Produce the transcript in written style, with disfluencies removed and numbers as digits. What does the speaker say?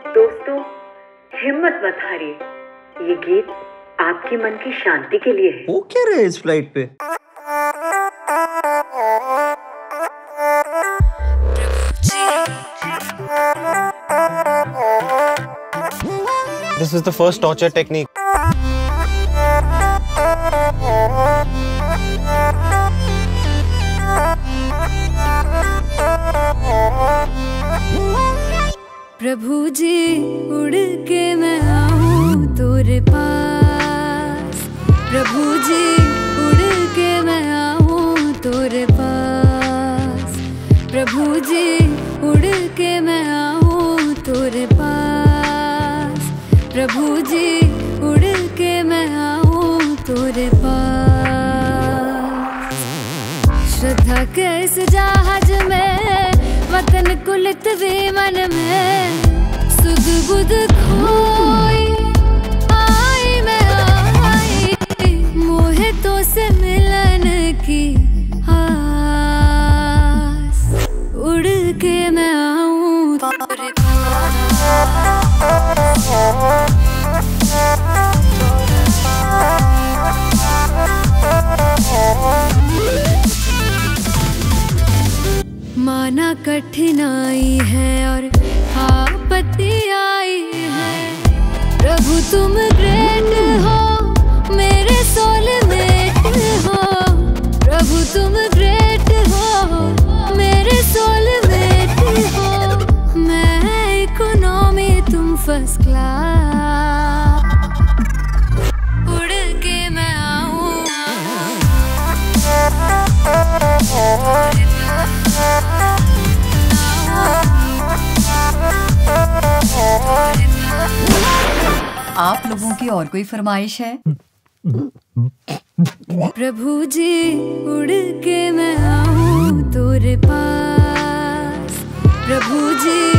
दोस्तों, हिम्मत मत हारिए, ये गीत आपकी मन की शांति के लिए है। वो क्या रहे इस फ्लाइट पे? This is the first torture technique. प्रभु जी उड़ के मैं आऊं तेरे पास, प्रभु जी उड़ के मैं आऊं तेरे पास, प्रभु जी उड़ के मैं आऊं तेरे पास, प्रभु जी उड़ के मैं आऊं तेरे पास। श्रद्धा के इस जहाज में वतन कुलित विमान में सुध बुध खोई आई मैं आई, मोहे तो से मिलन की आस, उड़ के मैं आऊं तेरे माना कठिनाई है और आपत्ति आई है, प्रभु तुम ग्रेट हो, मेरे सोलमेट हो, प्रभु तुम ग्रेट हो, मेरे सोलमेट हो, मैं इकोनॉमी तुम फर्स्ट क्लास, उड़ के मैं आऊं आप लोगों की और कोई फरमाइश है? प्रभु जी उड़ के मैं आऊं तेरे पास, प्रभु जी